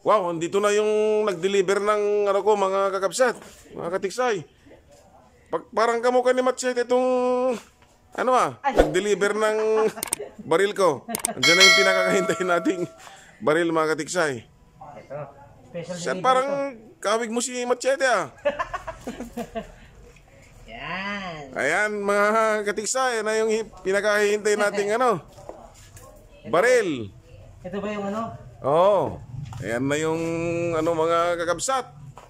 Wow, andito na yung nag-deliver ng ano ko, mga kakabsat, mga katiksay. Parang kamukha ni Machete itong nag-deliver ng baril ko. Andiyan na yung pinakakahintay nating baril, mga katiksay. Ito, special Siya delivery parang ito. kawig mo si Machete ah. Yan. Ayan mga katiksay, na yung pinakahintay nating baril. Ito ba yung ano? Oo. Ayan na yung mga kakabsat.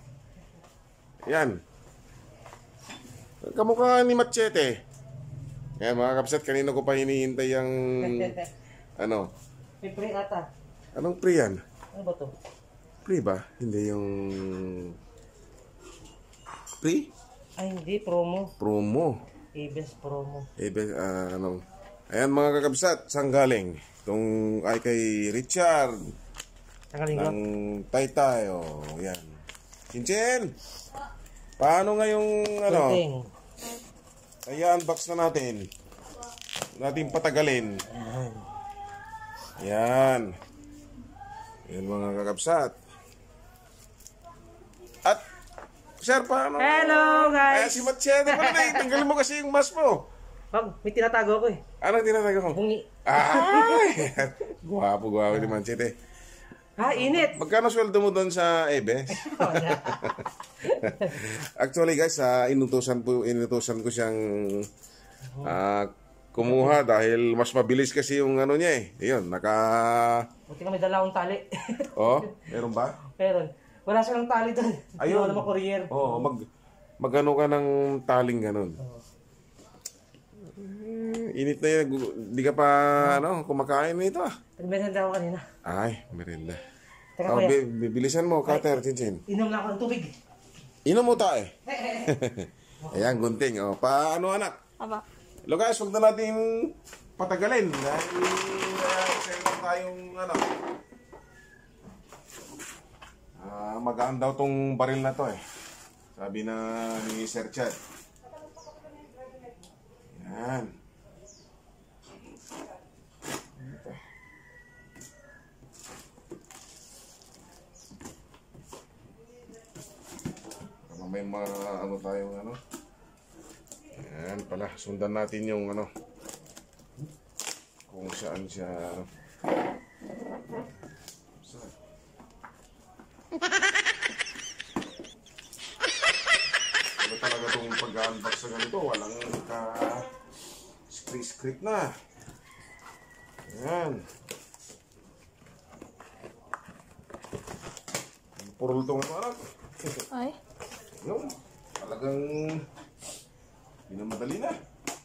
Ayan. Kamukha ni Machete. Ayan mga kakabsat, kanina ko pa hinihintay yung May pre ata. Anong pre yan? Ano ba to? Pre ba? Hindi yung pre? Ay hindi, promo. Promo. Ibes promo. Ayan mga kakabsat, saan galing? Itong ay kay Richard Nakalinggo. ng Taytay. Oh, yan. Chinchin! Paano ngayong Ting. Kaya unbox na natin. Natin patagalin. Yan. Yan mga kakabsat. At sir, paano? Hello Ay, guys! si Machete pala na. Tanggalin mo kasi yung mask mo. Pag, may tinatago ko eh. Anong tinatago mo? Bungi. Ay! Guwapo ni Machete. Ha, init! Magkano sweldo mo doon sa EBS? Actually guys, inutusan ko siyang kumuha dahil mas mabilis kasi yung niya eh. Ayun, Buti ka may dala akong tali. Oh, meron ba? Meron. Wala silang tali doon. Ayun. Wala naman courier. Oo, magano ka ng taling ganun. Init na yun. Di ka pa kumakain nito ah. Nagmesenda ako kanina. Ay, merenda. Teka kuya, Bilisan mo, Cutter, Chinchin. inom lang ako ng tubig. Inom mo tayo. Ayan, gunting. O, paano anak? Aba. Hello guys, huwag na natin patagalin. Dahil sayang tayong magaan daw tong baril na to eh. Sabi na ni Sir Chad. Yan. May mga tayong Ayan pala, sundan natin yung kung saan siya Ano talaga itong pag-unbox sa ganito, walang script na. Ayan. Purul itong anak. Ay. Yung, talagang minamadali na.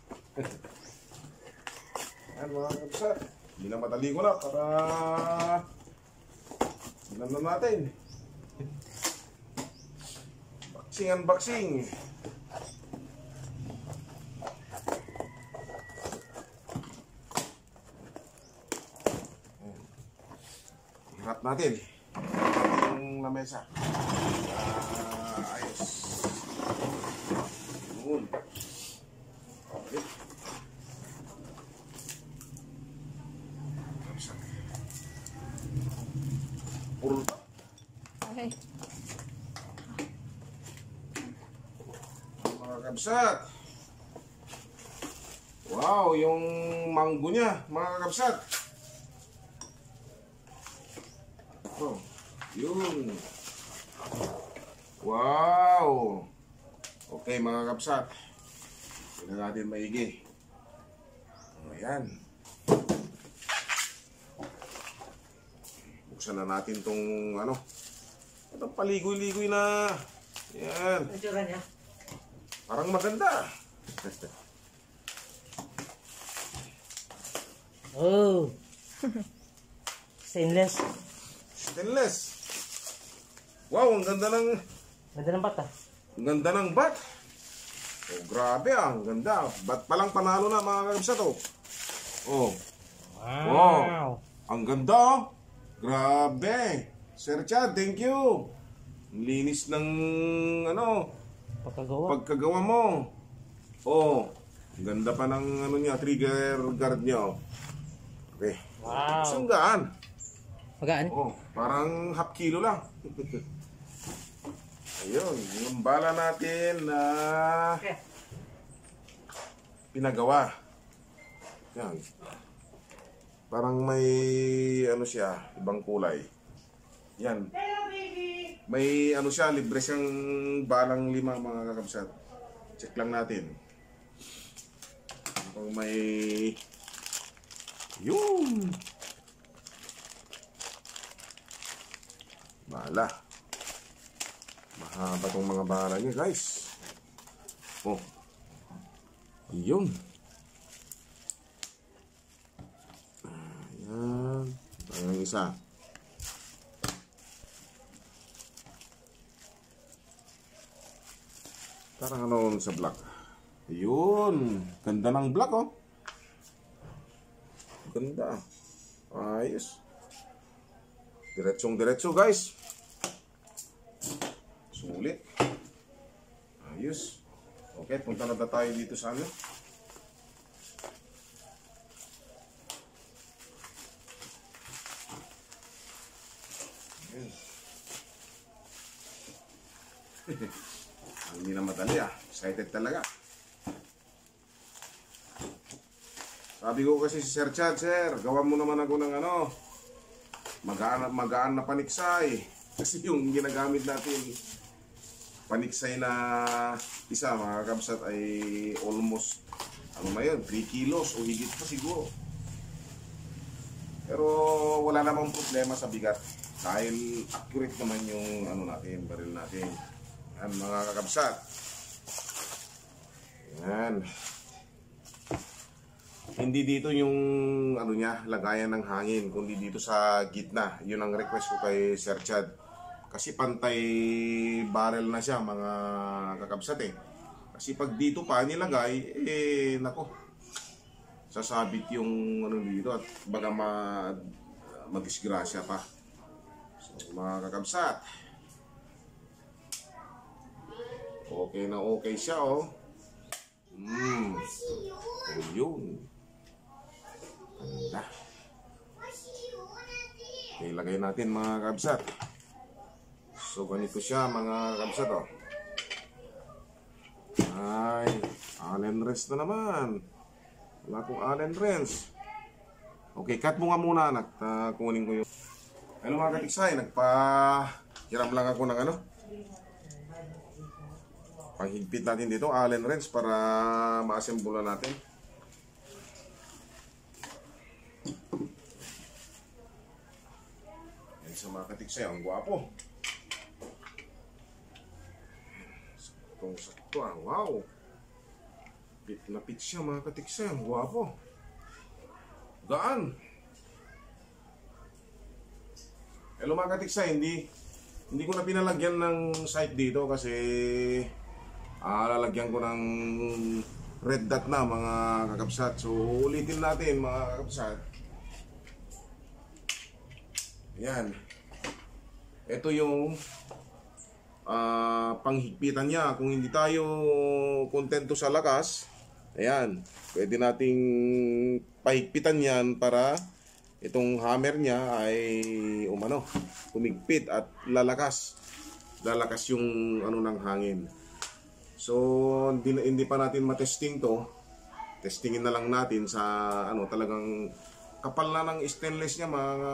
Ayan mga kapsat, minamadali ko na para ilan na natin. Unboxing. Hirap natin yung lamesa. Ayos. Yun. Okay. Puro pa. Okay. Mga kabsat. Wow, yung mango niya, mga kabsat. Oh, yun. Wow. Okay mga kapsat, tignan natin maigi. Ayan. Buksan na natin tong itong paligoy-ligoy na. Ayan. Ang tsura niya. Parang maganda. Oh. Stainless. Stainless. Wow, ang ganda ng Bata. Ang ganda ng bat. Oh, grabe ang ganda. Bat palang panalo na mga kakabsat oh. Oh. Wow. Ang ganda oh. Grabe. Sir Chad, thank you. Ang linis ng pagkagawa mo. Oh. Ang ganda pa ng niya, trigger guard niya oh. Okay. Wow. Isang gaan. Magaan? Oh. Parang half kilo lang. Ayun, yung bala natin na pinagawa. Yan. Parang may ano siya, ibang kulay. Yan. May ano siya, libre siyang balang 5 mga kakabsat. Check lang natin. Kung may yun. Bala. Mahaba tong mga bala niya, guys. Oh. Yun. Ayan. Ang isa. Parang ano sa black. Ayun. Ganda ng black, oh. Ganda. Ayos. Diretsong-diretso, guys. Sulit. Ayos. Okay, punta na tayo dito sa ano. Hindi na madali ah. Excited talaga. Sabi ko kasi si Sir Chad, Sir, gawan mo naman ako ng ano, magaan na paniksay. Kasi yung ginagamit natin, paniksay na isa, mga kabsat, ay almost, ano na yun, 3 kilos o higit pa siguro. Pero wala namang problema sa bigat. Dahil accurate naman yung ano natin, baril natin. Yan mga kakabsat. Yan. Hindi dito yung ano niya, lagayan ng hangin, kundi dito sa gitna. Yun ang request ko kay Sir Chad. Kasi pantay barrel na siya mga kakabsat eh. Kasi pag dito pa nilagay, eh nako, sasabit yung ano dito at baga madisgrasya pa. So mga kakabsat, okay na okay siya oh. Yun. Ganda. Okay, lagay natin mga kabsat. So ganito siya mga kabsat oh. Ay, Allen wrench na naman. Wala akong Allen wrench. Okay, cut mo nga muna anak. Kunin ko yung ano mga katiksay, nagpa-hiram lang ako ng ano, panghigpit natin dito, Allen wrench, para ma-assemble natin. Yan sa mga katiksay, ang gwapo. Saktong-sakto, wow. Pit na pit siya mga katiksay, ang gwapo. Gaan. Hello mga katiksay, hindi ko na pinalagyan ng sight dito kasi lalagyan ko ng red dot na mga kakabsat. So ulitin natin mga kakabsat. Ayan. Ito yung panghigpitan niya. Kung hindi tayo kontento sa lakas, ayan, pwede nating pahigpitan yan para itong hammer niya ay humigpit at lalakas yung ano ng hangin. So hindi pa natin matesting to. Testingin na lang natin sa ano, talagang kapal na ng stainless niya mga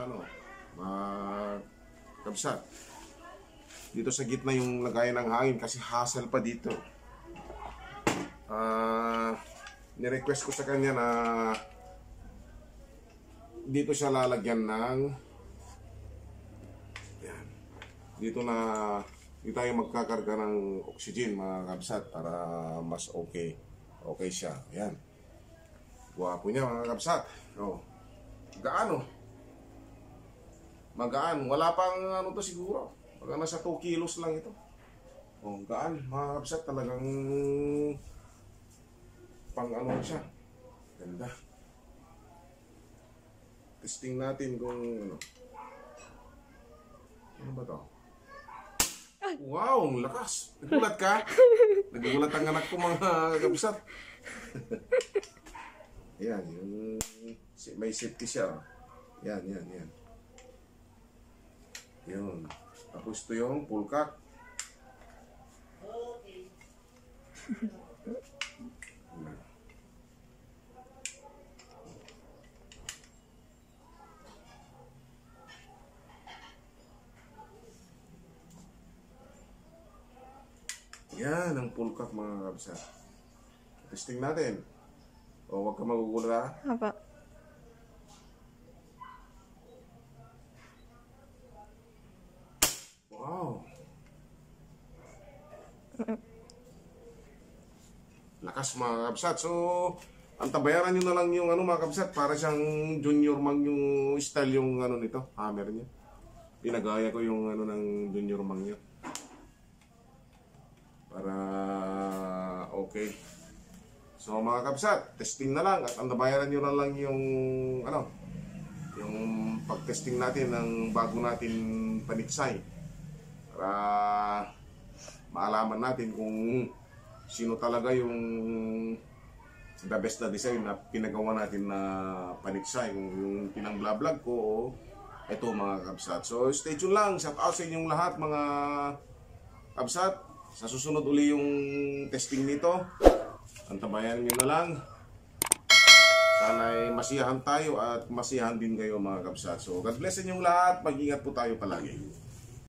kabsat. Dito sa gitna yung lagayan ng hangin kasi hassle pa dito. Ni-request ko sa kanya na dito siya lalagyan ng yan. Dito tayo magkakarga ng oxygen mga kabsat para mas okay siya. Yan. Guwapo niya mga kabsat. Oh. Gaano? Magaan. Wala pang ano to siguro. Baka nasa 2 kilos lang ito. Oh, gaan mga kabsat, talagang pang ano siya. Ganda. Testing natin kung ano. Ano ba to? Wow, ang lakas. Nagulat ka? Nagulat ang anak ko mga kabsat. Ayan, yung may safety siya. Yan. Yun. Tapos ito yung full cock. Yan ang full cock mga kabsat. Testing natin. O, huwag ka magugulat ha. Apa. Wow. Lakas mga kabsat. So, ang tabayaran nyo na lang yung ano mga kabsat. Para siyang junior mang yung style yung ano nito. Hammer niya. Pinagaya ko yung ano ng junior mang niya. Para okay. So mga kabsat, testing na lang at ang nabayaran nyo na lang yung ano, yung pag-testing natin ng bago natin paniksay para maalaman natin kung sino talaga yung the best na design na pinagawa natin na paniksay, kung yung pinang-vlog ko o ito mga kabsat. So stay tuned lang, shout out sa inyong lahat mga kabsat. Sa susunod uli yung testing nito. Antabayan nyo na lang. Sana'y masiyahan tayo at masiyahan din kayo mga kabsat. So God bless inyong lahat. Mag-ingat po tayo palagi.